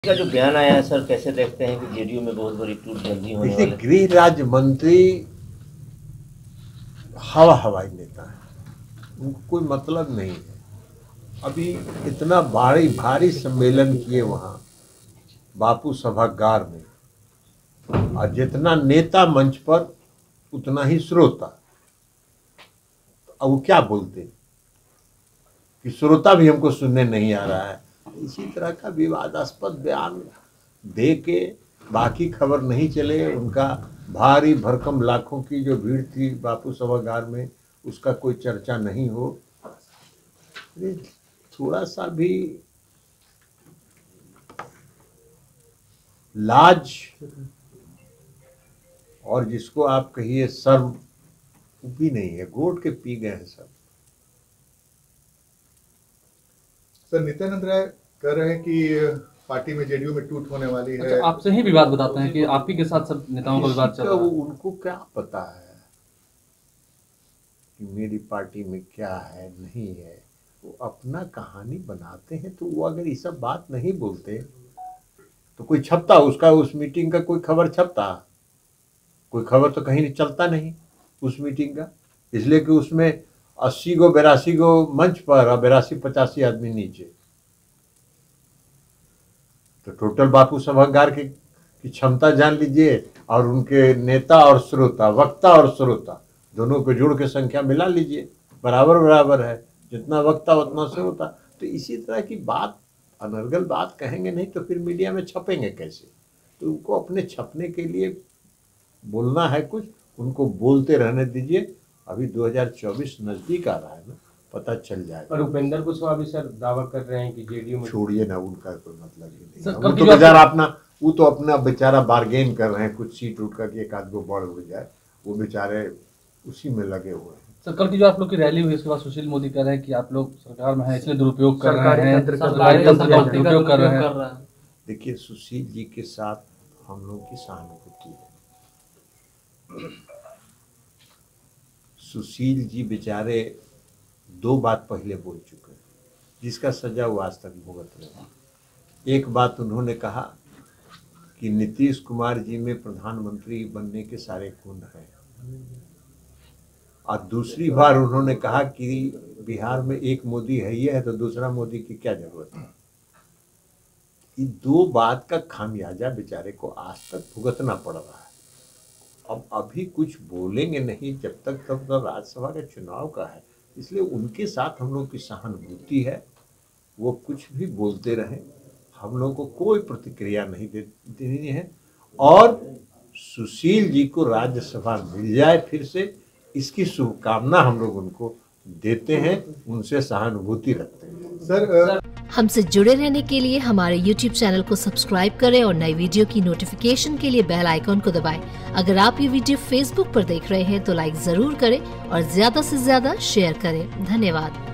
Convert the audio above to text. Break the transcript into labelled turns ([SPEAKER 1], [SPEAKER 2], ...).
[SPEAKER 1] का जो बयान आया है सर, कैसे देखते हैं कि जेडीयू में बहुत बड़ी टूट जल्दी होने वाली है?
[SPEAKER 2] गृह राज्य मंत्री हवाई नेता है, उनको कोई मतलब नहीं है। अभी इतना भारी सम्मेलन किए वहाँ बापू सभागार में, और जितना नेता मंच पर उतना ही श्रोता। अब वो क्या बोलते कि श्रोता भी हमको सुनने नहीं आ रहा है। इसी तरह का विवादास्पद बयान दे के बाकी खबर नहीं चले। उनका भारी भरकम लाखों की जो भीड़ थी बापू सभागार में, उसका कोई चर्चा नहीं हो। थोड़ा सा भी लाज और जिसको आप कहिए शर्म भी नहीं है, घोट के पी गए हैं सब।
[SPEAKER 3] सर, नित्यानंद राय कह रहे हैं कि पार्टी में जेडीयू में टूट होने वाली है।
[SPEAKER 4] अच्छा, आपसे ही विवाद बताते हैं कि आप ही के साथ सब नेताओं का विवाद चल रहा है।
[SPEAKER 2] उनको क्या पता है कि मेरी पार्टी में क्या है नहीं है। वो अपना कहानी बनाते हैं। तो वो अगर ये सब बात नहीं बोलते तो कोई छपता उसका, उस मीटिंग का कोई खबर छपता? कोई खबर तो कहीं चलता नहीं उस मीटिंग का, इसलिए कि उसमें 80 गो 82 गो मंच पर और 82-85 आदमी नीचे। तो टोटल बापू सभागार की क्षमता जान लीजिए, और उनके नेता और श्रोता, वक्ता और श्रोता दोनों को जोड़ के संख्या मिला लीजिए, बराबर है। जितना वक्ता उतना श्रोता। तो इसी तरह की बात, अनर्गल बात कहेंगे नहीं तो फिर मीडिया में छपेंगे कैसे? तो उनको अपने छपने के लिए बोलना है कुछ, उनको बोलते रहने दीजिए। अभी 2024 नजदीक आ रहा है ना, पता चल जाएगा।
[SPEAKER 5] और उपेंद्र कुशवाहा भी सर दावा कर रहे हैं कि जेडीयू में।
[SPEAKER 2] छोड़िए ना, उनका कोई मतलब ही नहीं। वो तो बेचारा वो तो अपना बेचारा बार्गेन कर रहे हैं कुछ सीट उठ कर के एक आध गो बढ़ हो जाए, वो बेचारे उसी में लगे हुए हैं।
[SPEAKER 4] सर, कल की जो आप लोग की रैली हुई उसके बाद सुशील मोदी कह रहे हैं कि आप लोग सरकार में हैं इसलिए दुरुपयोग कर रहे हैं, सरकारी तंत्र का दुरुपयोग कर रहे हैं।
[SPEAKER 2] देखिए, सुशील जी के साथ हम लोग की सहानुभूति है। सुशील जी बेचारे 2 बात पहले बोल चुके हैं जिसका सजा वो आज तक भुगत रहे हैं। एक बात उन्होंने कहा कि नीतीश कुमार जी में प्रधानमंत्री बनने के सारे गुण हैं, और दूसरी बार उन्होंने कहा कि बिहार में एक मोदी है ही है तो दूसरा मोदी की क्या जरूरत है। ये 2 बात का खामियाजा बेचारे को आज तक भुगतना पड़ रहा है। अब अभी कुछ बोलेंगे नहीं जब तक, तब तो राज्यसभा का चुनाव का है, इसलिए उनके साथ हम लोग की सहानुभूति है। वो कुछ भी बोलते रहें, हम लोग को कोई प्रतिक्रिया नहीं देनी है। और सुशील जी को राज्यसभा मिल जाए फिर से, इसकी शुभकामना हम लोग उनको देते हैं, उनसे सहानुभूति रखते हैं।
[SPEAKER 3] सर,
[SPEAKER 6] हमसे जुड़े रहने के लिए हमारे YouTube चैनल को सब्सक्राइब करें और नई वीडियो की नोटिफिकेशन के लिए बेल आइकॉन को दबाएं। अगर आप ये वीडियो Facebook पर देख रहे हैं तो लाइक जरूर करें और ज्यादा से ज्यादा शेयर करें। धन्यवाद।